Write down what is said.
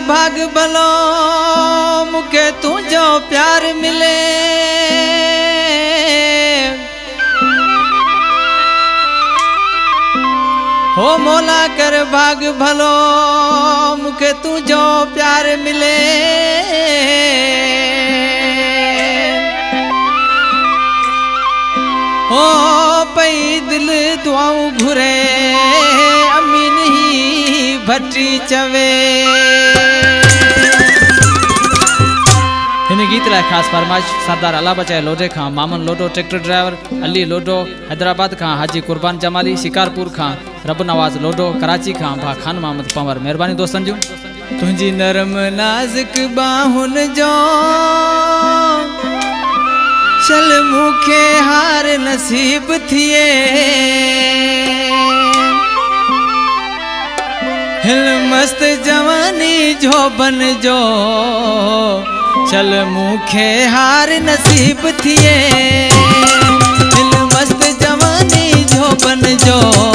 भाग भलो मुके तुझो प्यार मिले। हो मौला कर भाग भलो मुके तुझो प्यार मिले। हो पई दिल दुआऊं घुरे अमीन ही भट्टी चवे। इन गीत लाइ खास फरमाइश सरदार अला बचाए लोडे खां मामन लोडो ट्रैक्टर ड्राइवर अली लोडो हैदराबाद खां हाजी कुर्बान जमाली शिकारपुर खां रब नवाज लोडो कराची खां भा खान मोहम्मद पंवर। मेहरबानी दोस्तन जूं। तुझी नरम नाज़ुक बाहुन जो चल मुखे हार नसीब थिए। हिल मस्त जवानी जो बन जो चल मुखे हार नसीब थिए। हिल मस्त जवानी जो बन जो